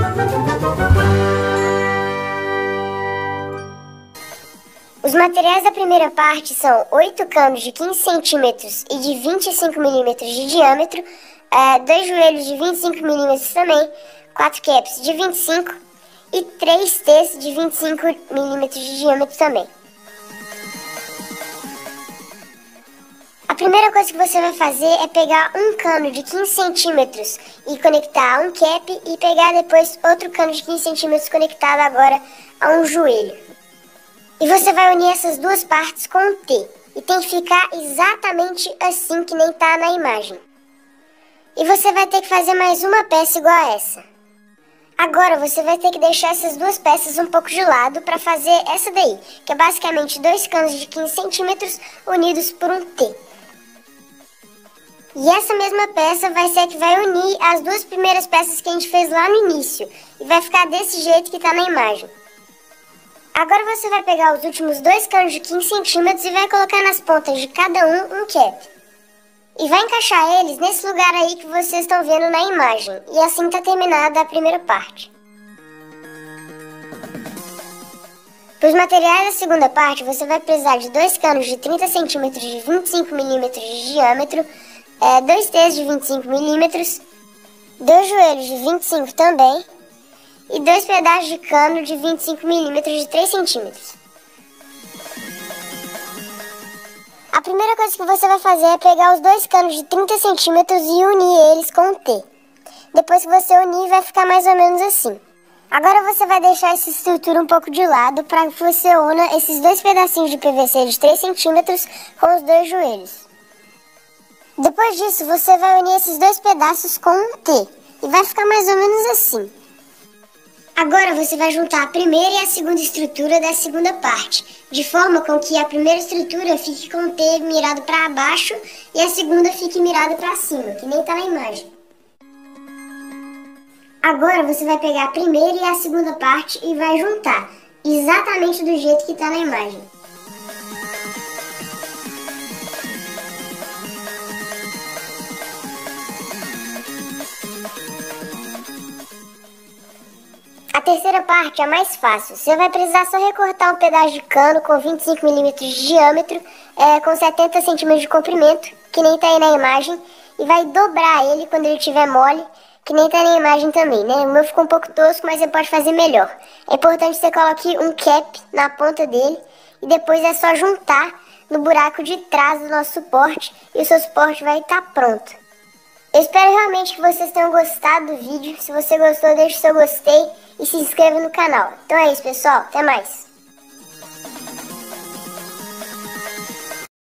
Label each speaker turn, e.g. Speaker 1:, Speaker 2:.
Speaker 1: Os materiais da primeira parte são 8 canos de 15 centímetros e de 25 milímetros de diâmetro, 2 joelhos de 25 milímetros também, 4 caps de 25 e 3 T's de 25 milímetros de diâmetro também. A primeira coisa que você vai fazer é pegar um cano de 15 centímetros e conectar a um cap e pegar depois outro cano de 15 centímetros conectado agora a um joelho. E você vai unir essas duas partes com um T. E tem que ficar exatamente assim que nem tá na imagem. E você vai ter que fazer mais uma peça igual a essa. Agora você vai ter que deixar essas duas peças um pouco de lado para fazer essa daí, que é basicamente 2 canos de 15 centímetros unidos por um T. E essa mesma peça vai ser a que vai unir as duas primeiras peças que a gente fez lá no início. E vai ficar desse jeito que tá na imagem. Agora você vai pegar os últimos 2 canos de 15 centímetros e vai colocar nas pontas de cada um cap. E vai encaixar eles nesse lugar aí que vocês estão vendo na imagem. E assim tá terminada a primeira parte. Para os materiais da segunda parte, você vai precisar de 2 canos de 30 centímetros de 25 milímetros de diâmetro, 2 T's de 25 milímetros, 2 joelhos de 25 também, e 2 pedaços de cano de 25 milímetros de 3 centímetros. A primeira coisa que você vai fazer é pegar os 2 canos de 30 centímetros e unir eles com um T. Depois que você unir, vai ficar mais ou menos assim. Agora você vai deixar essa estrutura um pouco de lado para que você una esses 2 pedacinhos de PVC de 3 centímetros com os 2 joelhos. Depois disso, você vai unir esses 2 pedaços com um T. E vai ficar mais ou menos assim. Agora você vai juntar a primeira e a segunda estrutura da segunda parte, de forma com que a primeira estrutura fique com o T mirado para baixo e a segunda fique mirada para cima, que nem tá na imagem. Agora você vai pegar a primeira e a segunda parte e vai juntar, exatamente do jeito que tá na imagem. A terceira parte é a mais fácil. Você vai precisar só recortar um pedaço de cano com 25 milímetros de diâmetro, com 70 centímetros de comprimento, que nem tá aí na imagem, e vai dobrar ele quando ele estiver mole, que nem tá na imagem também, né? O meu ficou um pouco tosco, mas você pode fazer melhor. É importante que você coloque um cap na ponta dele, e depois é só juntar no buraco de trás do nosso suporte, e o seu suporte vai estar pronto. Eu espero realmente que vocês tenham gostado do vídeo. Se você gostou, deixe seu gostei e se inscreva no canal. Então é isso, pessoal. Até mais.